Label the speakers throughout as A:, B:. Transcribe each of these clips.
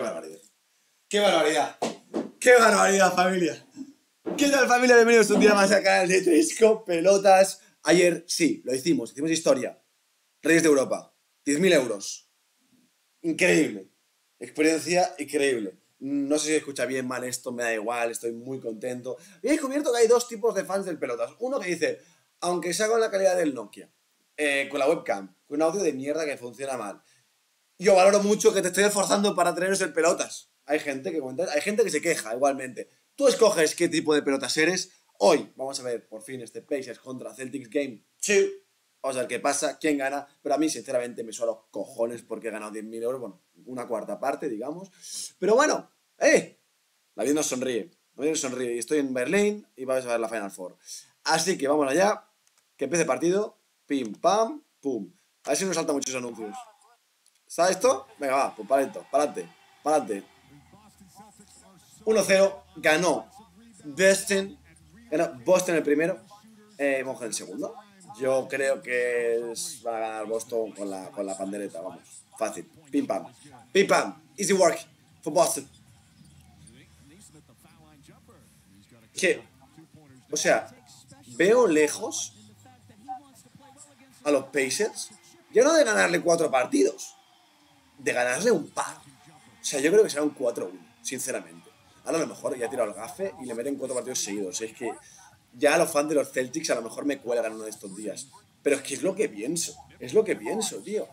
A: Qué barbaridad. ¡Qué barbaridad! ¡Qué barbaridad, familia! ¿Qué tal, familia? Bienvenidos un día más al canal de Trisco Pelotas. Ayer, sí, lo hicimos historia. Reyes de Europa, 10.000 euros. Increíble. Experiencia increíble. No sé si se escucha bien, mal esto, me da igual, estoy muy contento. Y he descubierto que hay dos tipos de fans del Pelotas. Uno que dice, aunque sea con la calidad del Nokia, con la webcam, con un audio de mierda que funciona mal, yo valoro mucho que te estoy esforzando para traeros el Pelotas. Hay gente que comenta, hay gente que se queja igualmente. Tú escoges qué tipo de pelotas eres. Hoy vamos a ver por fin este Pacers contra Celtics Game 2. Vamos a ver qué pasa, quién gana. Pero a mí, sinceramente, me suena los cojones porque he ganado 10.000 euros. Bueno, una cuarta parte, digamos. Pero bueno, la vida nos sonríe. La vida nos sonríe. Y estoy en Berlín y vamos a ver la Final Four. Así que vamos allá. Que empiece el partido. Pim, pam, pum. A ver si nos saltan muchos anuncios. ¿Sabes esto? Venga, va, pues para adentro, para adelante, para adelante. 1-0, ganó Boston el primero, vamos con el segundo. Yo creo que va a ganar Boston con la pandereta, vamos, fácil, pim pam, easy work for Boston. Que, o sea, veo lejos a los Pacers, ya no de ganarle 4 partidos, de ganarle un par. O sea, yo creo que será un 4-1, sinceramente. Ahora a lo mejor ya he tirado el gafe y le meten 4 partidos seguidos. Es que ya a los fans de los Celtics a lo mejor me cuelgan uno de estos días. Pero es que es lo que pienso. Es lo que pienso, tío.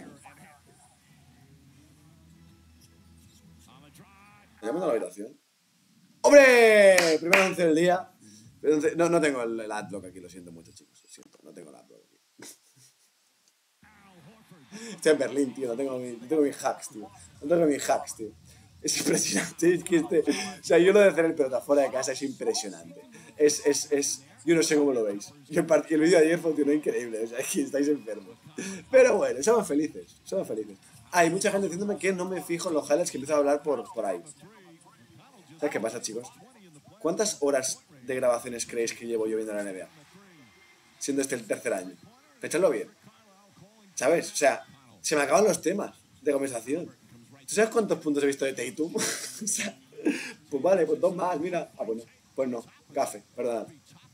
A: ¿Me llaman a la habitación? ¡Hombre! Primer anuncio del día. No tengo el adblock aquí, lo siento mucho, chicos. Lo siento, no tengo el adblock aquí. Estoy en Berlín, tío. No tengo mis hacks, tío. No tengo mis hacks, tío. Es impresionante. Es que o sea, yo lo de hacer el pelota fuera de casa es impresionante. Yo no sé cómo lo veis. El vídeo de ayer funcionó increíble. O sea, es que estáis enfermos. Pero bueno, somos felices. Somos felices. Hay mucha gente diciéndome que no me fijo en los highlights, que empiezo a hablar por ahí. ¿Sabes qué pasa, chicos? ¿Cuántas horas de grabaciones creéis que llevo yo viendo la NBA? Siendo este el tercer año. Pensadlo bien. ¿Sabes? O sea, se me acaban los temas de conversación. ¿Tú sabes cuántos puntos he visto de Tatum? O sea, pues vale, pues 2 más, mira. Ah, pues no. Pues no. Gafe, perdón.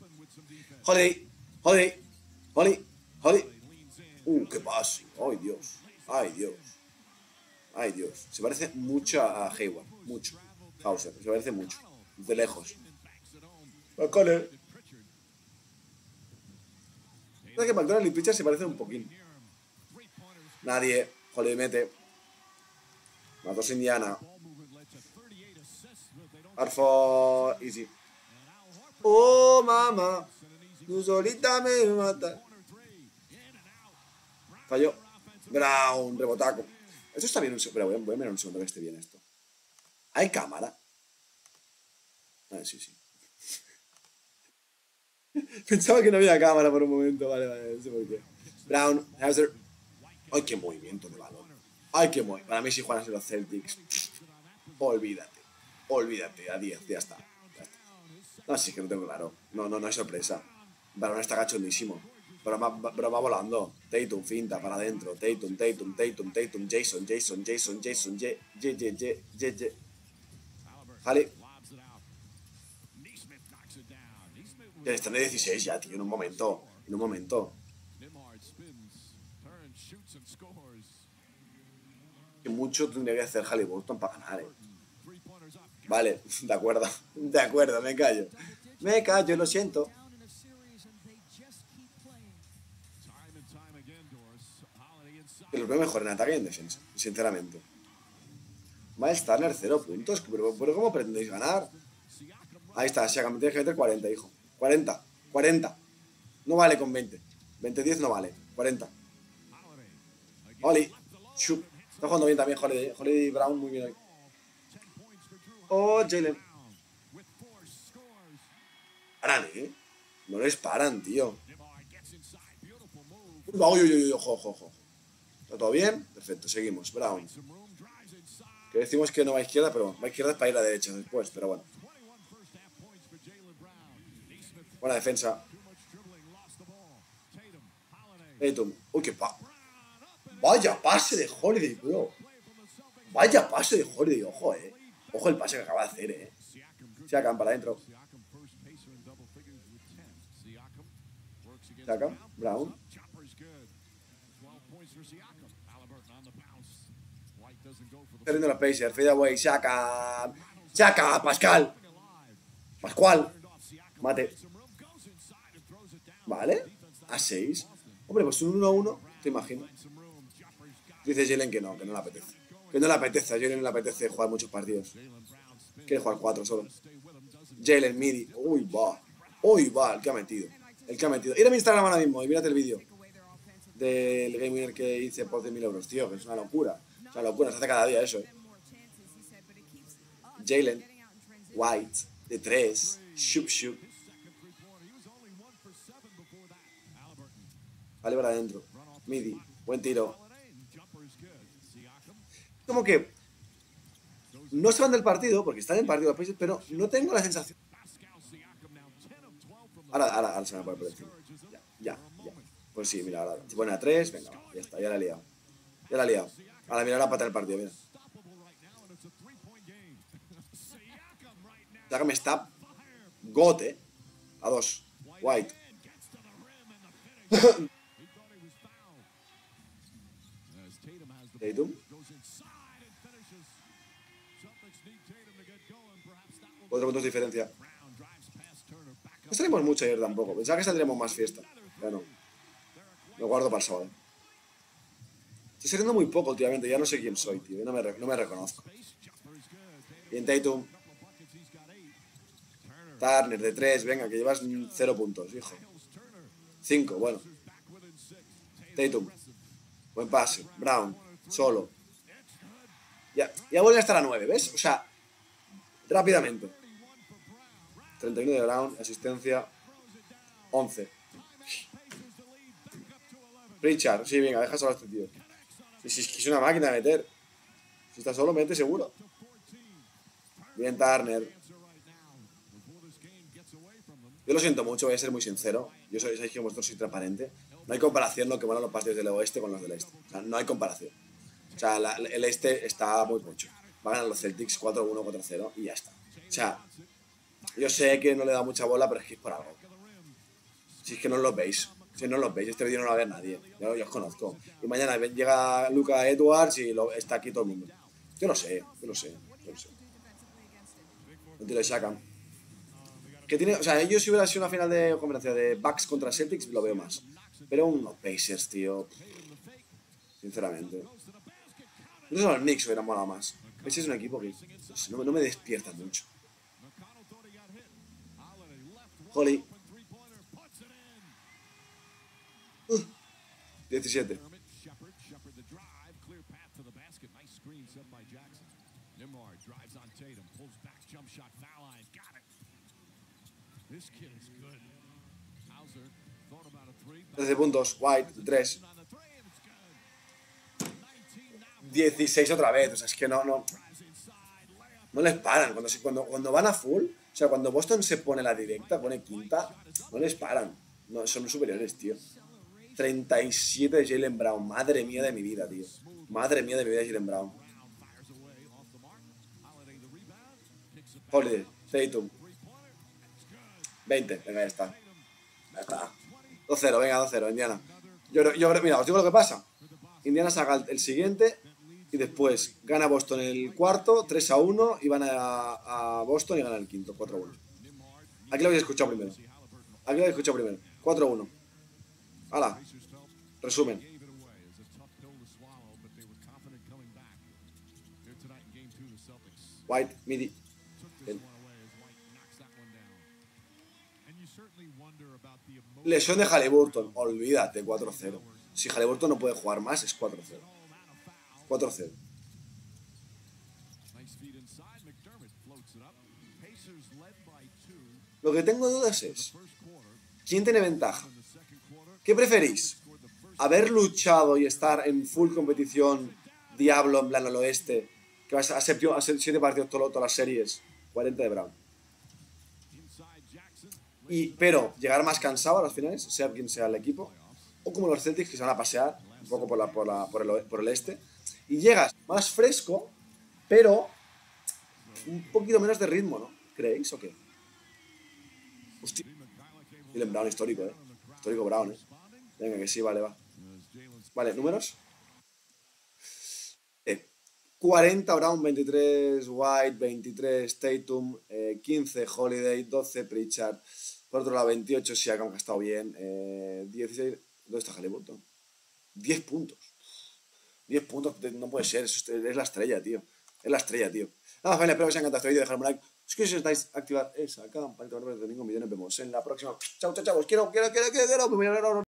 A: Holiday. Qué pase. Ay, Dios. Se parece mucho a Hayward. Mucho. Hauser. Se parece mucho. De lejos. McConnell. ¿Sabes que McDonald y Pitcher se parecen un poquín? Nadie. Holiday mete. Matos Indiana. Arford. Easy. Oh, mamá. Tú solita me mata. Falló. Brown. Rebotaco. Esto está bien. Pero voy a mirar un segundo que esté bien esto. ¿Hay cámara? Sí. Pensaba que no había cámara por un momento. Vale. No sé por qué. Brown. Hauser. Ay, qué movimiento de balón. Ay, qué movimiento. Para mí, si juegan los Celtics, olvídate. A 10, ya está. No, sí, que no tengo claro. No hay sorpresa. Balón está cachondísimo. Pero va volando. Tatum, finta, para adentro. Tatum. Jason. Jale. Ya están de 16 ya, tío, en un momento. Que mucho tendría que hacer Halliburton para ganar, Vale, de acuerdo, me callo, lo siento. Que los veo mejor en ataque y en defensa, sinceramente. Miles Turner, 0 puntos. ¿Pero cómo pretendéis ganar? Ahí está, Siakam, tienes que meter 40, hijo. 40. No vale con 20. 20-10 no vale. 40. Oli. Chup. Está jugando bien también Holiday Brown, muy bien hoy. Oh, Jalen. Paran, No les paran, tío. Ojo. ¿Está todo bien? Perfecto, seguimos. Brown. Que decimos que no va a izquierda, pero va a izquierda para ir a derecha después, pero bueno. Buena defensa. Tatum. Uy, qué Vaya pase de Holiday, bro. Vaya pase de Holiday, ojo, Ojo el pase que acaba de hacer, Siakam para adentro. Siakam, Brown. Está riendo los Pacers, fade away, Siakam. Siakam, Pascal. Pascual. Mate. Vale. A 6. Hombre, pues un 1-1, te imagino. Dice Jalen que no le apetece. Que no le apetece, a Jalen no le apetece jugar muchos partidos. Quiere jugar 4 solo. Jalen, Midi. Uy, va, el que ha metido. Ir a mi Instagram ahora mismo y mírate el vídeo del Game Winner que hice por 10.000 euros, tío, que es una locura. Es una locura, se hace cada día eso, Jalen, White, de 3, Shoop. Vale, para adentro. Midi, buen tiro. Como que no se van del partido, porque están en el partido los países, pero no tengo la sensación. Ahora se van a poner por encima. Ya. Pues sí, mira, ahora se pone a 3, venga, ya está, ya la he liado. Ahora mira la pata del partido, mira. Ya que me está Gote a 2. White. Tatum. 4 puntos de diferencia. No salimos mucho ayer tampoco. Pensaba que saldríamos más fiesta. Ya no. Me guardo para el sábado. Estoy saliendo muy poco últimamente. Ya no sé quién soy, tío. No me reconozco. Bien, Tatum. Turner de 3. Venga, que llevas 0 puntos, hijo. 5, bueno. Tatum. Buen pase. Brown. Solo. Ya vuelve a estar a 9, ¿ves? O sea, rápidamente. 31 de Brown, asistencia 11. Richard, sí, venga, deja solo a este tío. Si es una máquina de meter. Si está solo, mete seguro. Bien, Turner. Yo lo siento mucho, voy a ser muy sincero. Sabéis que vosotros sois transparente. No hay comparación lo que van los partidos del oeste con los del este. O sea, no hay comparación. O sea, el este está muy pocho. Va a ganar los Celtics 4-1, 4-0 y ya está. O sea, yo sé que no le da mucha bola, pero es que es por algo. Si es que no los veis. Si no los veis, este vídeo no lo va a ver nadie. Yo os conozco. Y mañana llega Luka Edwards y está aquí todo el mundo. Yo lo sé. Un tiro de Siakam. Que tiene, o sea, yo si hubiera sido una final de conferencia de Bucks contra Celtics, lo veo más. Pero unos Pacers, tío. Sinceramente. No sé, los Knicks hubieran molado más. Pacers es un equipo que no me despierta mucho. Holly. 17. Desde puntos, White, 3. 16 otra vez, o sea, es que no les paran. Cuando van a full, o sea, cuando Boston se pone la directa, pone quinta, no les paran. No, son superiores, tío. 37 de Jaylen Brown, madre mía de mi vida, tío. Madre mía de mi vida, Jaylen Brown. Holiday, Tatum. 20, venga, ya está. 2-0, venga, 2-0, Indiana. Mira, os digo lo que pasa. Indiana saca el siguiente y después gana Boston el cuarto, 3-1, y van a Boston y ganan el quinto, 4-1. Aquí lo habéis escuchado primero. 4-1. ¡Hala! Resumen. White, Midi. Lesión de Haliburton. Olvídate, 4-0. Si Haliburton no puede jugar más, es 4-0. 4-0. Lo que tengo dudas es, ¿quién tiene ventaja? ¿Qué preferís? ¿Haber luchado y estar en full competición Diablo en plan al oeste, que vas a 7 partidos todas las series, 40 de Brown? Pero llegar más cansado a las finales, sea quien sea el equipo, o como los Celtics que se van a pasear un poco por el este, y llegas más fresco, pero un poquito menos de ritmo, ¿no? ¿Creéis o qué? Hostia. Jaylen Brown histórico, ¿eh? Histórico Brown, ¿eh? Venga, que sí, vale, va. Vale, ¿números? 40 Brown, 23 White, 23 Tatum, 15 Holiday, 12 Pritchard. Por otro lado, 28 Siakam, que ha estado bien. 16... ¿Dónde está Halliburton? 10 puntos. 10 puntos, no puede ser. Es la estrella, tío. Es la estrella, tío. Nada, familia, espero que os haya encantado este vídeo. Dejadme un like. Si queréis, estáis activar esa campanita de notificaciones. Nos vemos en la próxima. Chao, chao, chao. Os quiero.